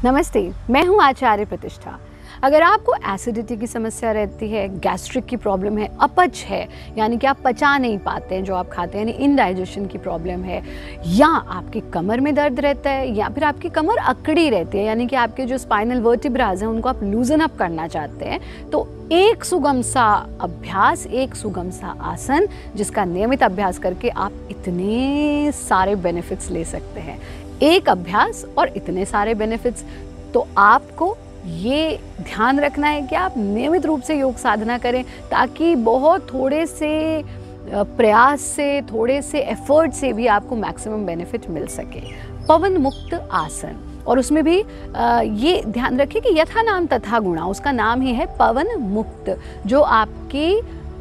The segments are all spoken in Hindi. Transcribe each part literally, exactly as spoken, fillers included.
नमस्ते, मैं हूं आचार्य प्रतिष्ठा। अगर आपको एसिडिटी की समस्या रहती है, गैस्ट्रिक की प्रॉब्लम है, अपच है यानी कि आप पचा नहीं पाते हैं जो आप खाते हैं, यानी इनडाइजेशन की प्रॉब्लम है, या आपकी कमर में दर्द रहता है, या फिर आपकी कमर अकड़ी रहती है यानी कि आपके जो स्पाइनल वर्टिब्राज हैं उनको आप लूजन अप करना चाहते हैं, तो एक सुगम सा अभ्यास, एक सुगम सा आसन जिसका नियमित अभ्यास करके आप इतने सारे बेनिफिट्स ले सकते हैं। एक अभ्यास और इतने सारे बेनिफिट्स। तो आपको ये ध्यान रखना है कि आप नियमित रूप से योग साधना करें ताकि बहुत थोड़े से प्रयास से, थोड़े से एफर्ट से भी आपको मैक्सिमम बेनिफिट मिल सके। पवन मुक्त आसन, और उसमें भी ये ध्यान रखिए कि यथा नाम तथा गुणा, उसका नाम ही है पवन मुक्त, जो आपकी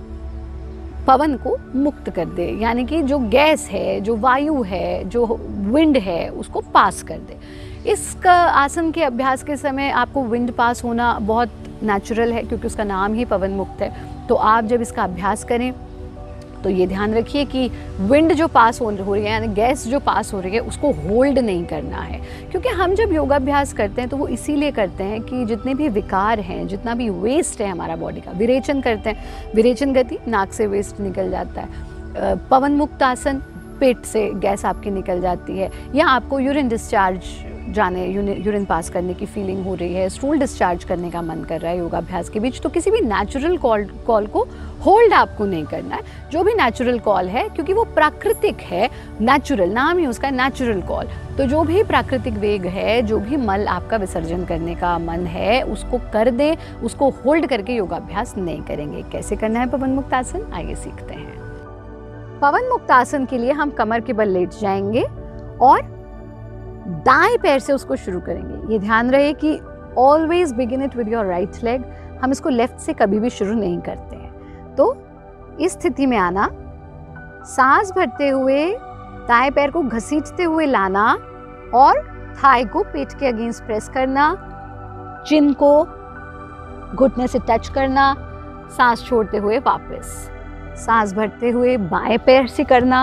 पवन को मुक्त कर दे, यानी कि जो गैस है, जो वायु है, जो विंड है, उसको पास कर दे। इसका आसन के अभ्यास के समय आपको विंड पास होना बहुत नेचुरल है क्योंकि उसका नाम ही पवन मुक्त है। तो आप जब इसका अभ्यास करें तो ये ध्यान रखिए कि विंड जो पास हो रही है यानी गैस जो पास हो रही है उसको होल्ड नहीं करना है, क्योंकि हम जब योगाभ्यास करते हैं तो वो इसीलिए करते हैं कि जितने भी विकार हैं, जितना भी वेस्ट है हमारा बॉडी का, विरेचन करते हैं। विरेचन गति, नाक से वेस्ट निकल जाता है। पवन मुक्त आसन, पेट से गैस आपकी निकल जाती है, या आपको यूरिन डिस्चार्ज जाने, यूरिन पास करने की फीलिंग हो रही है, स्टूल डिस्चार्ज करने का मन कर रहा है योगाभ्यास के बीच, तो किसी भी नेचुरल कॉल कॉल को होल्ड आपको नहीं करना है। जो भी नेचुरल कॉल है, क्योंकि वो प्राकृतिक है, नेचुरल नाम ही उसका नेचुरल कॉल, तो जो भी प्राकृतिक वेग है, जो भी मल आपका विसर्जन करने का मन है उसको कर दें, उसको होल्ड करके योगाभ्यास नहीं करेंगे। कैसे करना है पवन मुक्त आसन, आइए सीखते हैं। पवन मुक्त आसन के लिए हम कमर के बल लेट जाएंगे और दाएं पैर से उसको शुरू करेंगे। ये ध्यान रहे कि always begin it with your right leg, हम इसको लेफ्ट से कभी भी शुरू नहीं करते हैं। तो इस स्थिति में आना, सांस भरते हुए दाएं पैर को घसीटते हुए लाना और थाई को पेट के अगेंस्ट प्रेस करना, चिन को घुटने से टच करना, सांस छोड़ते हुए वापस, सांस भरते हुए बाएं पैर से करना,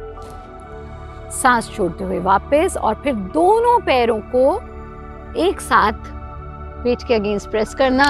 सांस छोड़ते हुए वापस, और फिर दोनों पैरों को एक साथ पेट के अगेंस्ट प्रेस करना,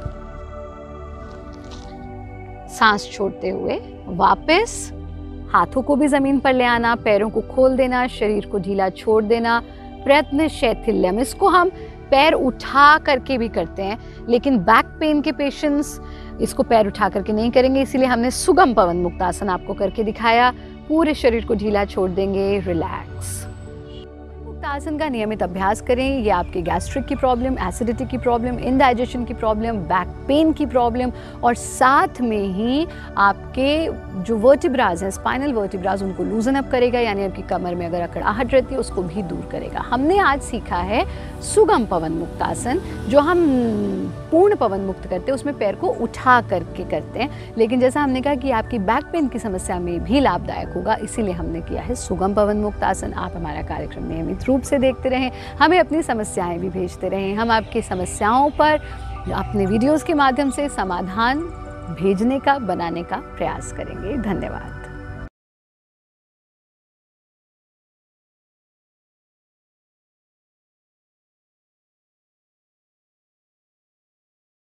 सांस छोड़ते हुए वापस, हाथों को भी जमीन पर ले आना, पैरों को खोल देना, शरीर को ढीला छोड़ देना। प्रयत्न शैथिल्यम, इसको हम पैर उठा करके भी करते हैं, लेकिन बैक पेन के पेशेंट्स इसको पैर उठा करके नहीं करेंगे, इसीलिए हमने सुगम पवन मुक्त आसन आपको करके दिखाया। पूरे शरीर को ढीला छोड़ देंगे, रिलैक्स। आसन का नियमित अभ्यास करें। ये आपकी गैस्ट्रिक की प्रॉब्लम, एसिडिटी की प्रॉब्लम, इनडाइजेशन की प्रॉब्लम, बैक पेन की प्रॉब्लम, और साथ में ही आपके जो वर्टिब्राज हैं, स्पाइनल वर्टिब्राज, उनको लूजन अप करेगा, यानी आपकी कमर में अगर अकड़ाहट रहती है उसको भी दूर करेगा। हमने आज सीखा है सुगम पवन मुक्त आसन, जो हम पूर्ण पवन मुक्त करते हैं उसमें पैर को उठा करके करते हैं, लेकिन जैसा हमने कहा कि आपकी बैक पेन की समस्या में भी लाभदायक होगा, इसीलिए हमने किया है सुगम पवन मुक्त आसन। आप हमारा कार्यक्रम नियमित रूप से देखते रहें, हमें अपनी समस्याएं भी भेजते रहें। हम आपकी समस्याओं पर अपने वीडियोस के माध्यम से समाधान भेजने का, बनाने का प्रयास करेंगे। धन्यवाद।